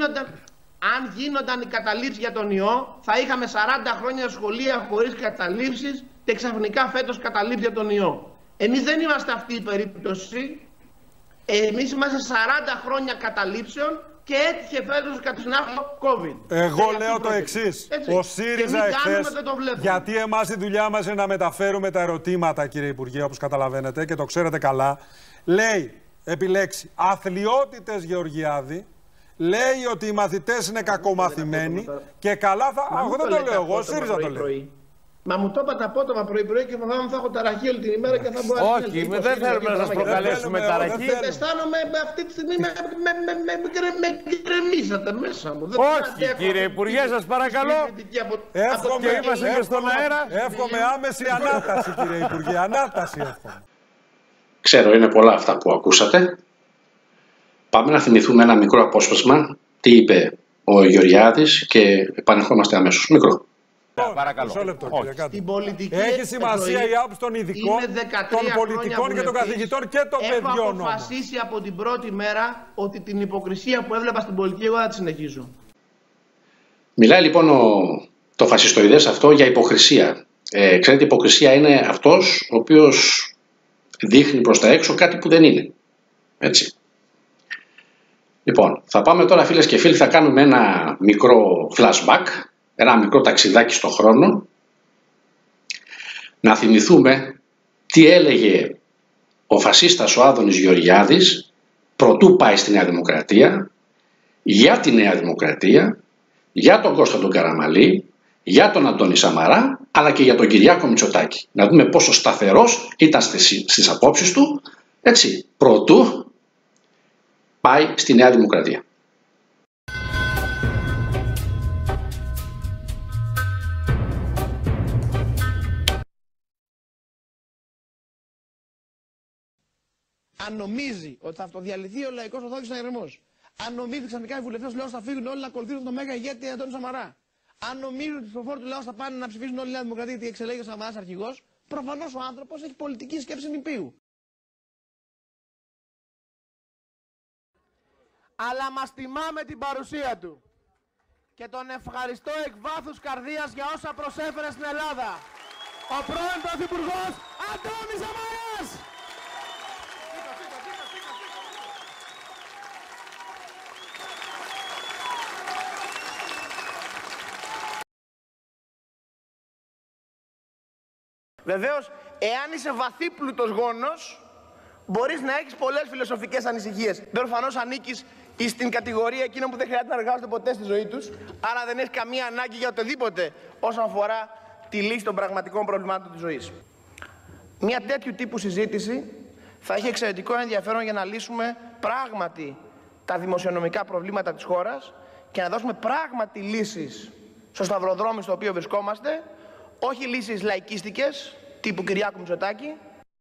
αν γίνονταν οι καταλήψεις για τον ιό, θα είχαμε 40 χρόνια σχολεία χωρίς καταλήψεις και ξαφνικά φέτος καταλήψεις για τον ιό. Εμείς δεν είμαστε αυτή η περίπτωση. Εμείς είμαστε 40 χρόνια καταλήψεων και έτυχε φέτος κατά COVID. Εγώ λέω το εξής. Ο ΣΥΡΙΖΑ εχθές, γιατί εμάς η δουλειά μας είναι να μεταφέρουμε τα ερωτήματα, κύριε Υπουργέ, όπως καταλαβαίνετε και το ξέρετε καλά, λέει, επιλέξει, αθλιότητες Γεωργιάδη, λέει ότι οι μαθητές είναι κακομαθημένοι και καλά θα... Εγώ δεν το λέω εγώ, ο ΣΥΡΙΖΑ το λέει. Μα μου το είπατε απότομα πρωί-πρωί και φοβάμαι θα έχω ταραχή όλη την ημέρα και θα μπορώ να... Όχι, δεν θέλουμε να σας προκαλέσουμε ταραχή. Αισθάνομαι αυτή τη στιγμή με γκρεμίσατε μέσα μου. Όχι, κύριε Υπουργέ, σας παρακαλώ. Εύχομαι, είμαστε και στον αέρα. Εύχομαι άμεση ανάταση, κύριε Υπουργέ. Ανάταση εύχομαι. Ξέρω, είναι πολλά αυτά που ακούσατε. Πάμε να θυμηθούμε ένα μικρό απόσπασμα. Τι είπε ο Γεωργιάδης και επανερχόμαστε αμέσως. Μικρό. Παρακαλώ. Στην πολιτική έχει σημασία η άποψη των ειδικών, των πολιτικών και των καθηγητών και των παιδιών. Έχω αποφασίσει από την πρώτη μέρα ότι την υποκρισία που έβλεπα στην πολιτική εγώ θα τη συνεχίζω. Μιλάει λοιπόν το φασιστοειδές αυτό για υποκρισία. Ξέρετε, η υποκρισία είναι αυτός ο οποίος δείχνει προς τα έξω κάτι που δεν είναι. Έτσι. Λοιπόν, θα πάμε τώρα, φίλες και φίλοι, θα κάνουμε ένα μικρό flashback. Ένα μικρό ταξιδάκι στο χρόνο, να θυμηθούμε τι έλεγε ο φασίστας ο Άδωνης Γεωργιάδης προτού πάει στη Νέα Δημοκρατία, για τη Νέα Δημοκρατία, για τον Κώστα τον Καραμαλή, για τον Αντώνη Σαμαρά, αλλά και για τον Κυριάκο Μητσοτάκη. Να δούμε πόσο σταθερός ήταν στις απόψεις του, έτσι, προτού πάει στη Νέα Δημοκρατία. Αν νομίζει ότι θα αυτοδιαλυθεί ο λαϊκός ορθόδοξος συναγερμός, αν νομίζει ξαφνικά οι βουλευτές λέω θα φύγουν όλοι να ακολουθήσουν τον μέγα ηγέτη Αντώνη Σαμαρά, Αν νομίζουν ότι οι ψηφοφόροι του λαού θα πάνε να ψηφίσουν όλη η Νέα Δημοκρατία γιατί εξελέγει ο Σαμαράς αρχηγός, προφανώς ο άνθρωπος έχει πολιτική σκέψη νηπίου. Αλλά μας τιμά με την παρουσία του. Και τον ευχαριστώ εκ βάθους καρδίας για όσα προσέφερε στην Ελλάδα. Ο πρώην Πρωθυπουργός Αντώνης Σαμαράς! Βεβαίως, εάν είσαι βαθύπλουτος γόνος, μπορείς να έχεις πολλές φιλοσοφικές ανησυχίες. Προφανώς ανήκεις στην κατηγορία εκείνων που δεν χρειάζεται να εργάζονται ποτέ στη ζωή τους, άρα δεν έχεις καμία ανάγκη για οτιδήποτε όσον αφορά τη λύση των πραγματικών προβλημάτων της ζωής. Μια τέτοιου τύπου συζήτηση θα έχει εξαιρετικό ενδιαφέρον για να λύσουμε πράγματι τα δημοσιονομικά προβλήματα της χώρας και να δώσουμε πράγματι λύσεις στο σταυροδρόμι στο οποίο βρισκόμαστε, όχι λύσεις λαϊκίστικες τύπου Κυριάκου Μητσοτάκη.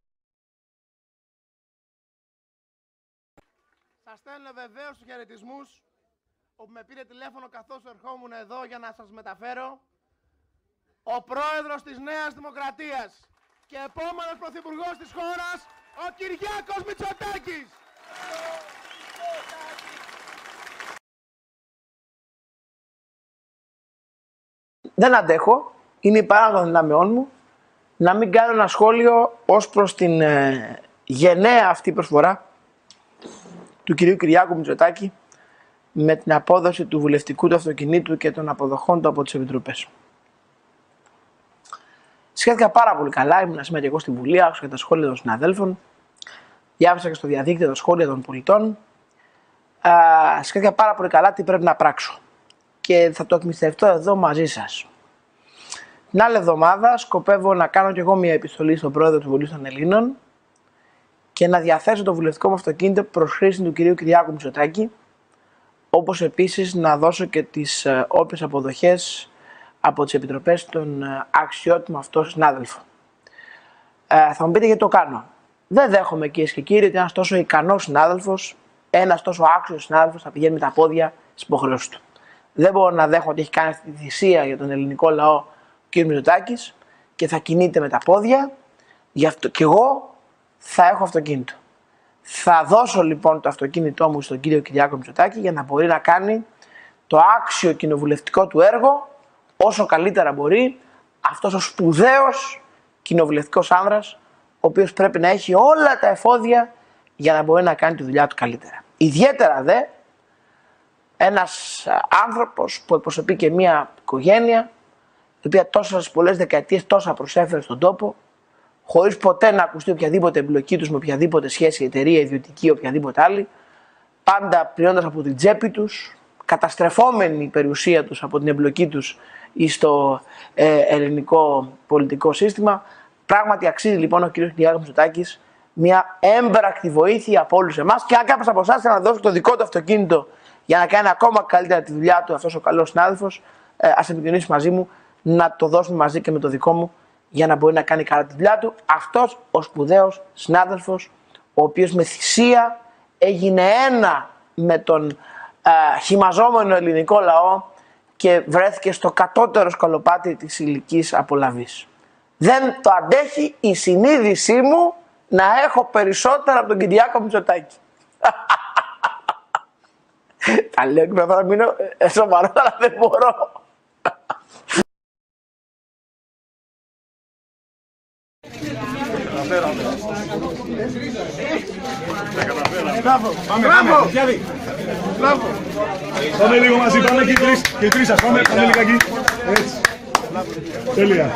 Σας στέλνω βεβαίως τους χαιρετισμούς όπου με πήρε τηλέφωνο καθώς ερχόμουν εδώ για να σας μεταφέρω ο πρόεδρος της Νέας Δημοκρατίας και επόμενος πρωθυπουργός της χώρας, ο Κυριάκος Μητσοτάκης. Δεν αντέχω, είναι υπέρ των δυνάμεών μου, να μην κάνω ένα σχόλιο ως προς την γενναία αυτή προσφορά του κυρίου Κυριάκου Μητσοτάκη με την απόδοση του βουλευτικού του αυτοκινήτου και των αποδοχών του από τις επιτροπές. Σχέθηκα πάρα πολύ καλά, ήμουν σήμερα και εγώ στη Βουλή, άκουσα και τα σχόλια των συναδέλφων, διάβασα και στο διαδίκτυο τα σχόλια των πολιτών. Σχέθηκα πάρα πολύ καλά τι πρέπει να πράξω και θα το εκμυστευτώ εδώ μαζί σας. Την άλλη εβδομάδα σκοπεύω να κάνω κι εγώ μια επιστολή στον πρόεδρο του Βουλής των Ελλήνων και να διαθέσω το βουλευτικό μου αυτοκίνητο προς χρήση του κυρίου Κυριάκου Μητσοτάκη, όπως επίσης να δώσω και τις όποιες αποδοχές από τις επιτροπές των αξιότιμων αυτών συνάδελφων. Θα μου πείτε γιατί το κάνω. Δεν δέχομαι, κυρίες και κύριοι, ότι ένας τόσο ικανός συνάδελφος, ένας τόσο άξιος συνάδελφος θα πηγαίνει με τα πόδια στις υποχρεώσεις του. Δεν μπορώ να δέχομαι ότι έχει κάνει αυτή τη θυσία για τον ελληνικό λαό ο κ. Μητσοτάκης και θα κινείται με τα πόδια. Γι' αυτό και εγώ θα έχω αυτοκίνητο. Θα δώσω λοιπόν το αυτοκίνητό μου στον κύριο Κυριάκο Μητσοτάκη για να μπορεί να κάνει το άξιο κοινοβουλευτικό του έργο όσο καλύτερα μπορεί, αυτός ο σπουδαίος κοινοβουλευτικός άνδρας, ο οποίος πρέπει να έχει όλα τα εφόδια για να μπορεί να κάνει τη δουλειά του καλύτερα. Ιδιαίτερα δε ένας άνθρωπος που εκπροσωπεί και μια οικογένεια, η οποία τόσες πολλές δεκαετίες τόσα προσέφερε στον τόπο, χωρίς ποτέ να ακουστεί οποιαδήποτε εμπλοκή τους με οποιαδήποτε σχέση, εταιρεία, ιδιωτική ή οποιαδήποτε άλλη, πάντα πληρώνοντας από την τσέπη τους, καταστρεφόμενη η περιουσία τους από την εμπλοκή τους στο ελληνικό πολιτικό σύστημα. Πράγματι αξίζει λοιπόν ο κ. Κυριάκος Μητσοτάκης μια έμπρακτη βοήθεια από όλους εμάς και αν κάποιος από εσάς θέλει να δώσει το δικό του αυτοκίνητο για να κάνει ακόμα καλύτερα τη δουλειά του αυτός ο καλός συνάδελφος, ας επικοινωνήσει μαζί μου να το δώσουμε μαζί και με το δικό μου για να μπορεί να κάνει καλά τη δουλειά του. Αυτός ο σπουδαίος συνάδελφος, ο οποίος με θυσία έγινε ένα με τον χυμαζόμενο ελληνικό λαό και βρέθηκε στο κατώτερο σκαλοπάτι της ηλικής απολαβής. Δεν το αντέχει η συνείδησή μου να έχω περισσότερα από τον Κυριάκο Μητσοτάκη. Τα λέω και με θα μείνω σοβαρό, αλλά δεν μπορώ. Μπράβο! Μπράβο! Μπράβο! Πάμε λίγο μαζί, πάμε και οι τρεις σας, πάμε λίγα εκεί. Έτσι. Τέλεια.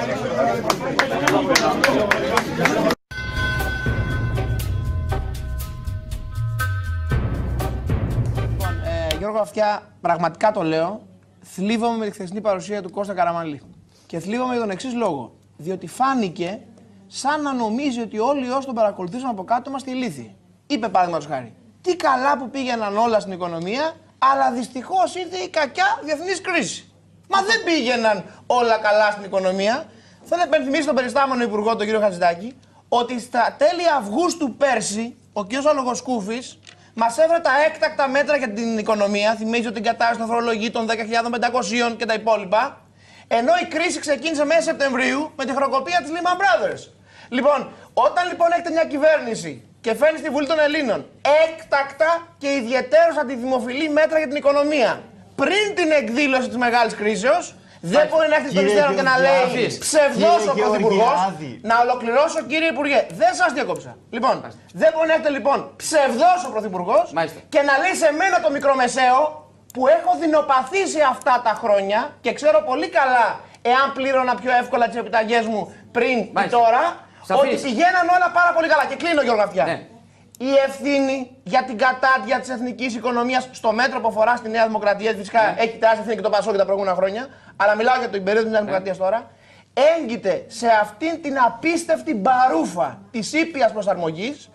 Γιώργο Αυτιά, πραγματικά το λέω, θλίβομαι με τη χθεσινή παρουσία του Κώστα Καραμανλή. Και θλίβομαι για τον εξής λόγο. Διότι φάνηκε σαν να νομίζει ότι όλοι όσοι τον παρακολουθήσαμε από κάτω είμαστε ηλίθιοι. Είπε παραδείγματος χάρη, τι καλά που πήγαιναν όλα στην οικονομία, αλλά δυστυχώς ήρθε η κακιά διεθνής κρίση. Μα δεν πήγαιναν όλα καλά στην οικονομία. Θέλω να υπενθυμίσω τον περιστάμενο υπουργό, τον κύριο Χατζηδάκη, ότι στα τέλη Αυγούστου πέρσι, ο κ. Αλογοσκούφης μας έφερε τα έκτακτα μέτρα για την οικονομία. Θυμίζω την κατάρρευση των φορολογικών των 10.500 και τα υπόλοιπα. Ενώ η κρίση ξεκίνησε μέσα Σεπτεμβρίου με τη χρεοκοπία της Lehman Brothers. Λοιπόν, όταν λοιπόν έχετε μια κυβέρνηση και φέρνει στη Βουλή των Ελλήνων έκτακτα και ιδιαιτέρως αντιδημοφιλή μέτρα για την οικονομία πριν την εκδήλωση της μεγάλης κρίσεως, δεν μπορεί να έρθει στον υστέρων και να λέει ψευδός ο Πρωθυπουργός. Να ολοκληρώσω, κύριε Υπουργέ, δεν σας διακόψα. Λοιπόν, δεν μπορεί να έρθει λοιπόν ψευδός ο Πρωθυπουργός και να λέει σε μένα το μικρομεσαίο που έχω δεινοπαθήσει αυτά τα χρόνια και ξέρω πολύ καλά εάν πλήρωνα πιο εύκολα τις επιταγές μου πριν ή τώρα, ότι πηγαίναν όλα πάρα πολύ καλά. Και κλείνω, Γιώργο Αυτιά. Ναι. Η ευθύνη για την κατάντια της εθνικής οικονομίας στο μέτρο που αφορά στη Νέα Δημοκρατία, φυσικά έχει τεράστια ευθύνη και το ΠΑΣΟΚ και τα προηγούμενα χρόνια, αλλά μιλάω για την περίοδο της Νέας Δημοκρατίας τώρα, έγκυται σε αυτήν την απίστευτη μπαρούφα της ήπιας προσαρμογής.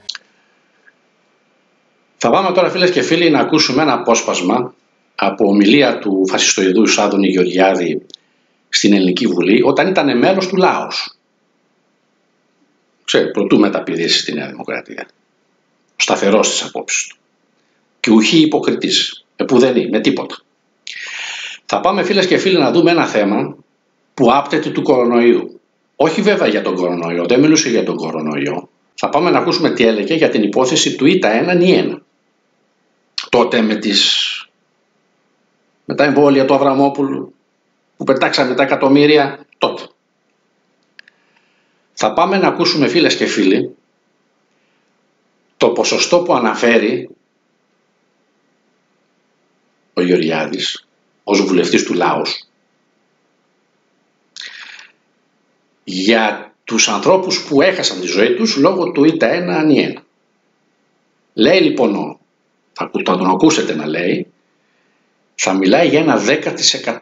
Θα πάμε τώρα, φίλες και φίλοι, να ακούσουμε ένα απόσπασμα από ομιλία του φασιστοειδού Άδωνη Γεωργιάδη στην Ελληνική Βουλή, όταν ήταν μέλος του Λάος. Προτού μεταπηδήσει στη Νέα Δημοκρατία. Σταθερός στις απόψεις του. Και ουχή υποκριτής. Επουδενή, με τίποτα. Θα πάμε, φίλες και φίλοι, να δούμε ένα θέμα που άπτεται του κορονοϊού. Όχι βέβαια για τον κορονοϊό, δεν μιλούσε για τον κορονοϊό. Θα πάμε να ακούσουμε τι έλεγε για την υπόθεση του ΙΤΑ1N1. Τότε με τα εμβόλια του Αβραμόπουλου που πετάξαμε τα εκατομμύρια τότε. Θα πάμε να ακούσουμε, φίλες και φίλοι, το ποσοστό που αναφέρει ο Γεωργιάδης ως βουλευτής του Λάος για τους ανθρώπους που έχασαν τη ζωή τους λόγω του ΙΤΑ1N1. Λέει λοιπόν, θα τον ακούσετε να λέει, θα μιλάει για ένα 10%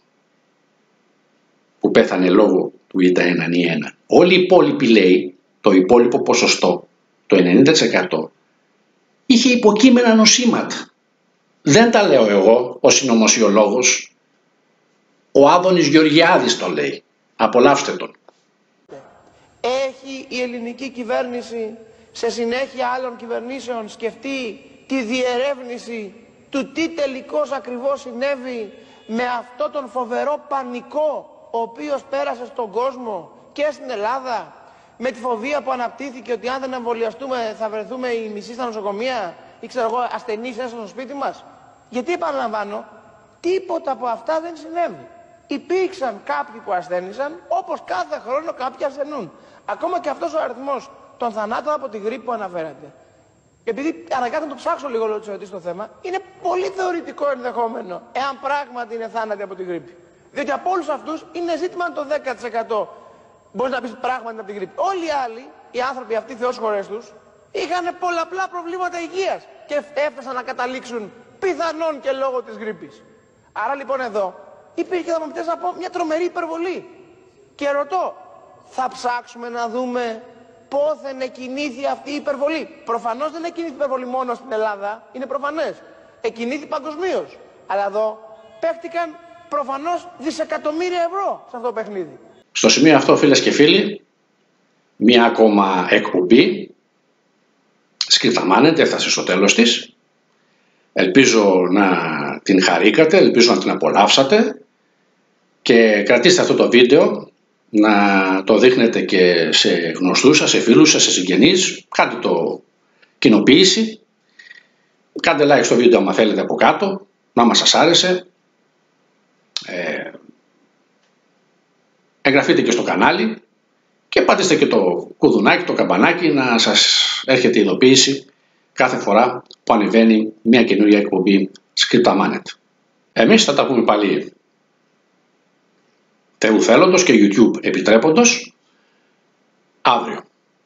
που πέθανε λόγω του ΙΤΑ1N1. Όλοι οι υπόλοιποι, λέει, το υπόλοιπο ποσοστό, το 90%, είχε υποκείμενα νοσήματα. Δεν τα λέω εγώ, ο συνωμοσιολόγος, ο Άδωνης Γεωργιάδης το λέει. Απολαύστε τον. Έχει η ελληνική κυβέρνηση σε συνέχεια άλλων κυβερνήσεων σκεφτεί τη διερεύνηση του τι τελικώς ακριβώς συνέβη με αυτό τον φοβερό πανικό ο οποίος πέρασε στον κόσμο και στην Ελλάδα, με τη φοβία που αναπτύχθηκε ότι αν δεν εμβολιαστούμε θα βρεθούμε οι μισοί στα νοσοκομεία ή ξέρω εγώ ασθενείς μέσα στο σπίτι μας. Γιατί επαναλαμβάνω, τίποτα από αυτά δεν συνέβη. Υπήρξαν κάποιοι που ασθένησαν, όπως κάθε χρόνο κάποιοι ασθενούν. Ακόμα και αυτός ο αριθμός των θανάτων από τη γρίπη που αναφέρατε. Επειδή αναγκάζομαι να το ψάξω λίγο το θέμα, είναι πολύ θεωρητικό ενδεχόμενο, εάν πράγματι είναι θάνατοι από τη γρίπη. Διότι από όλους αυτούς είναι ζήτημα το 10%. Μπορείς να πεις πράγματι από την γρίπη. Όλοι οι άλλοι, οι άνθρωποι αυτοί, Θεός χωρές τους, είχαν πολλαπλά προβλήματα υγείας και έφτασαν να καταλήξουν πιθανόν και λόγω της γρίπης. Άρα λοιπόν εδώ υπήρχε, θα μου πείτε να πω, μια τρομερή υπερβολή. Και ρωτώ, θα ψάξουμε να δούμε πόθεν εκκινήθη αυτή η υπερβολή. Προφανώς δεν εκκινήθη η υπερβολή μόνο στην Ελλάδα, είναι προφανές. Εκκινήθη παγκοσμίως. Αλλά εδώ παίχτηκαν προφανώς δισεκατομμύρια ευρώ σε αυτό το παιχνίδι. Στο σημείο αυτό, φίλες και φίλοι, μία ακόμα εκπομπή σκριταμάνεται, έφτασε στο τέλος της. Ελπίζω να την χαρήκατε, ελπίζω να την απολαύσατε και κρατήστε αυτό το βίντεο, να το δείχνετε και σε γνωστούς σας, σε φίλους σας, σε συγγενείς. Κάντε το κοινοποίηση, κάντε like στο βίντεο άμα θέλετε από κάτω, άμα σας άρεσε. Εγγραφείτε και στο κανάλι και πατήστε και το κουδουνάκι, το καμπανάκι να σας έρχεται η ειδοποίηση κάθε φορά που ανεβαίνει μια καινούργια εκπομπή Scriptamanet. Εμείς θα τα πούμε πάλι Θεού θέλοντος και YouTube επιτρέποντος αύριο.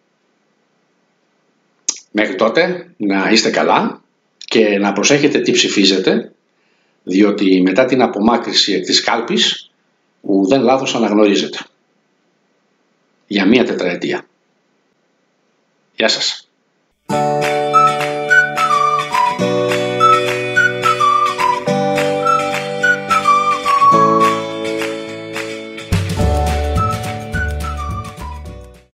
Μέχρι τότε να είστε καλά και να προσέχετε τι ψηφίζετε, διότι μετά την απομάκρυση εκ της κάλπης που δεν λάθος αναγνωρίζεται για μία τετραετία. Γεια σας.